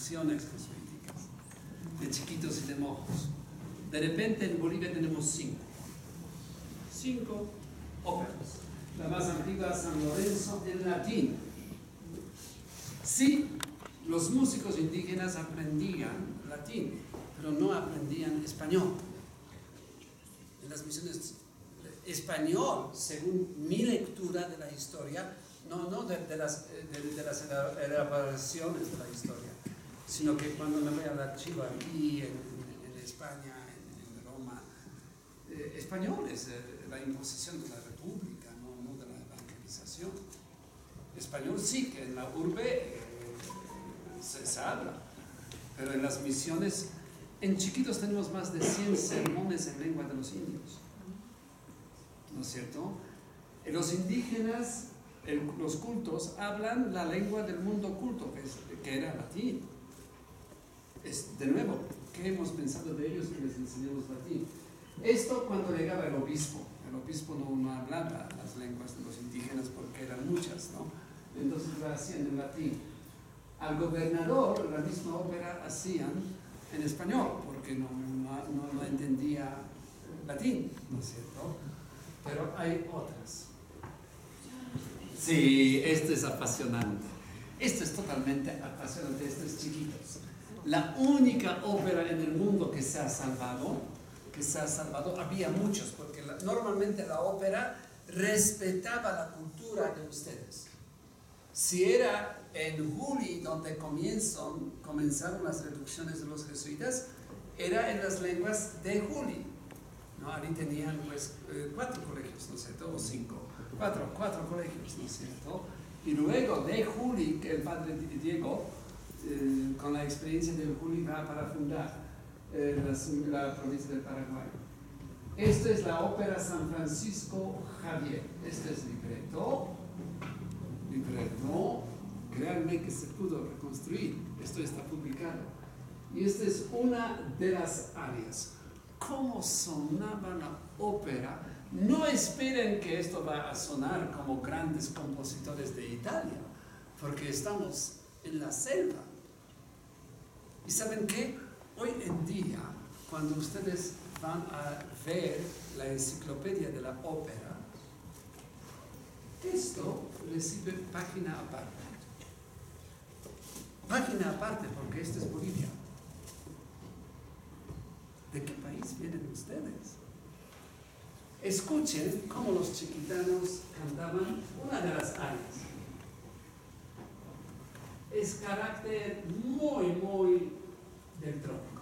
conversaciones jesuíticas, de chiquitos y de mojos. De repente en Bolivia tenemos 5 óperas. La más antigua, San Lorenzo, en latín. Sí, los músicos indígenas aprendían latín, pero no aprendían español. En las misiones, español, según mi lectura de la historia, no de las elaboraciones de la historia, sino que cuando me voy al archivo aquí en España, en Roma, español es la imposición de la República, no de la evangelización. Español sí, que en la urbe se habla, pero en las misiones, en chiquitos tenemos más de 100 sermones en lengua de los indios, ¿no es cierto? Los indígenas, los cultos, hablan la lengua del mundo culto, que era latín. De nuevo, ¿qué hemos pensado de ellos que les enseñamos latín? Esto cuando llegaba el obispo no hablaba las lenguas de los indígenas porque eran muchas, ¿no? Entonces lo hacían en latín. Al gobernador la misma ópera hacían en español porque no entendía latín, ¿no es cierto? Pero hay otras. Sí, esto es apasionante. Esto es totalmente apasionante, estos chiquitos. La única ópera en el mundo que se ha salvado, había muchos, porque normalmente la ópera respetaba la cultura de ustedes. Si era en Juli donde comenzaron las reducciones de los jesuitas, era en las lenguas de Juli, ¿no? Ahí tenían pues 4 colegios, ¿no es cierto? O 5, 4 colegios, ¿no es cierto? Y luego de Juli, que el padre Diego, con la experiencia de Juli, va para fundar la provincia del Paraguay. Esto es la ópera San Francisco Javier. Este es libreto, créanme que se pudo reconstruir, esto está publicado. Y esta es una de las áreas. ¿Cómo sonaba la ópera? No esperen que esto va a sonar como grandes compositores de Italia, porque estamos en la selva. ¿Y saben qué? Hoy en día, cuando ustedes van a ver la enciclopedia de la ópera, esto recibe página aparte. Página aparte, porque esto es Bolivia. ¿De qué país vienen ustedes? Escuchen cómo los chiquitanos cantaban una de las áreas. Es carácter muy del trópico.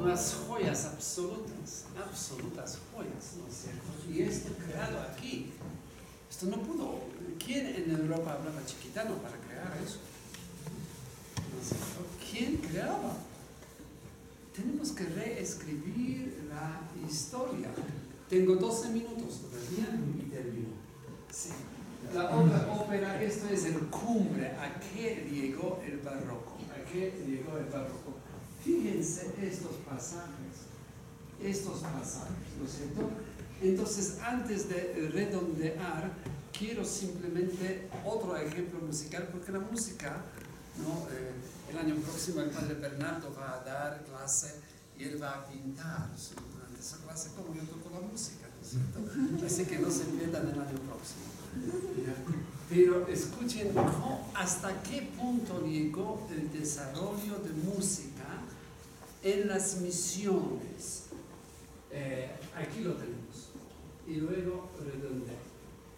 unas joyas absolutas joyas, ¿no es cierto? Y esto creado aquí, esto no pudo. ¿Quién en Europa hablaba chiquitano para crear eso? ¿No es cierto? ¿Quién creaba? Tenemos que reescribir la historia. Tengo 12 minutos todavía y termino. Sí. La otra ópera, esto es el cumbre, ¿a qué llegó el barroco? Fíjense estos pasajes, ¿no es cierto? Entonces, antes de redondear, quiero simplemente otro ejemplo musical, porque la música, ¿no? El año próximo el padre Bernardo va a dar clase y él va a pintar durante esa clase como yo toco la música, ¿no es cierto? Así que no se pierdan el año próximo. Pero escuchen hasta qué punto llegó el desarrollo de música en las misiones. Aquí lo tenemos. Y luego redondeo.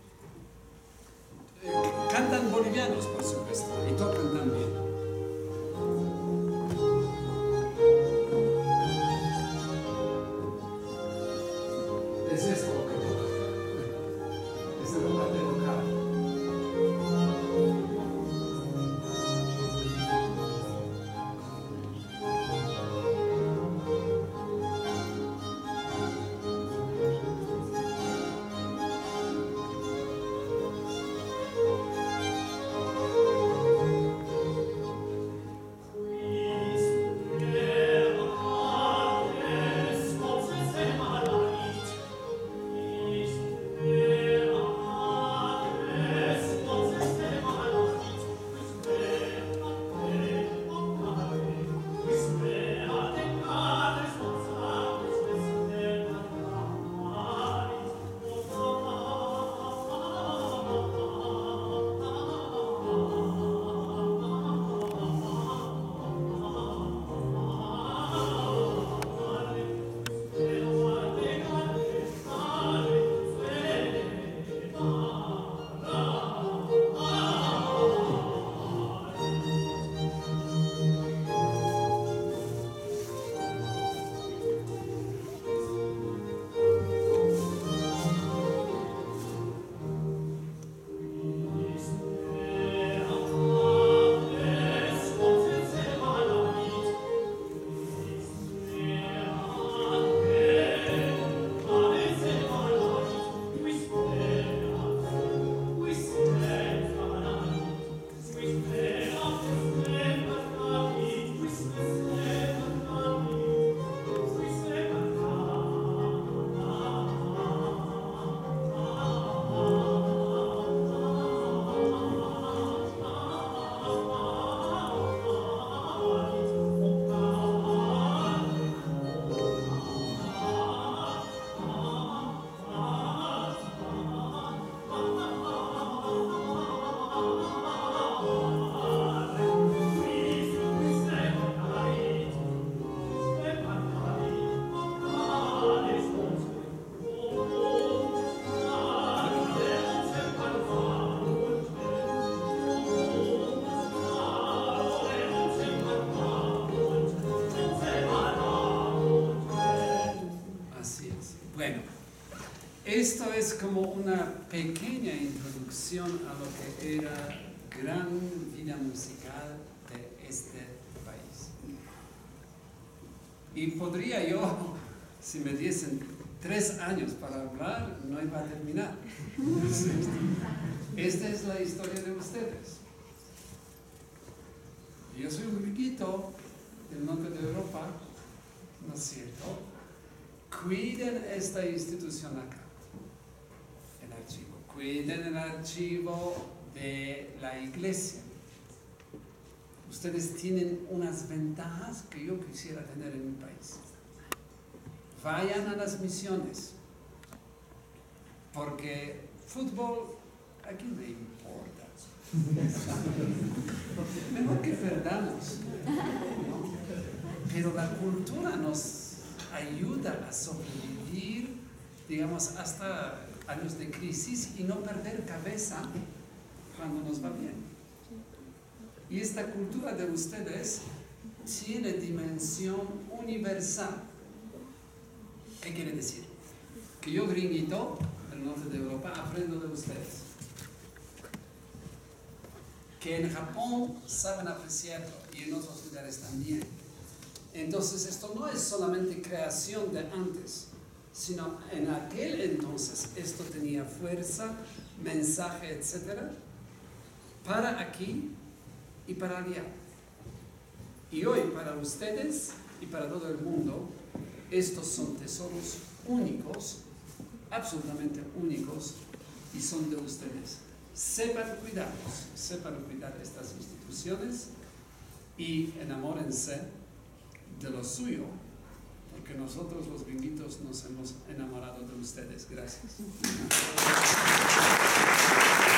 Cantan bolivianos, por supuesto, y tocan también. Es esto lo que toca. Es el lugar de local. Esto es como una pequeña introducción a lo que era gran vida musical de este país. Y podría yo, si me diesen 3 años para hablar, no iba a terminar. Esta es la historia de ustedes. Yo soy un riquito del norte de Europa, ¿no es cierto? Cuiden esta institución acá. Cuiden el archivo de la iglesia. Ustedes tienen unas ventajas que yo quisiera tener en mi país. Vayan a las misiones, porque fútbol, ¿a quién le importa? Mejor que perdamos, ¿no? Pero la cultura nos ayuda a sobrevivir, digamos, hasta años de crisis y no perder cabeza cuando nos va bien. Y esta cultura de ustedes tiene dimensión universal. ¿Qué quiere decir? Que yo, gringuito, del norte de Europa, aprendo de ustedes. Que en Japón saben apreciarlo y en otros lugares también. Entonces esto no es solamente creación de antes, sino en aquel entonces esto tenía fuerza, mensaje, etc. para aquí y para allá. Y hoy para ustedes y para todo el mundo, estos son tesoros únicos, absolutamente únicos, y son de ustedes. Sepan cuidarlos, sepan cuidar estas instituciones y enamórense de lo suyo, porque nosotros los gringuitos nos hemos enamorado de ustedes. Gracias.